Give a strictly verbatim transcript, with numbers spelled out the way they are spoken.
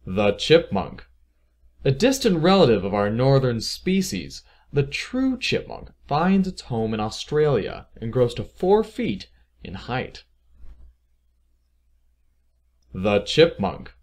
The chipmunk. A distant relative of our northern species, the true chipmunk finds its home in Australia and grows to four feet in height. The chipmunk.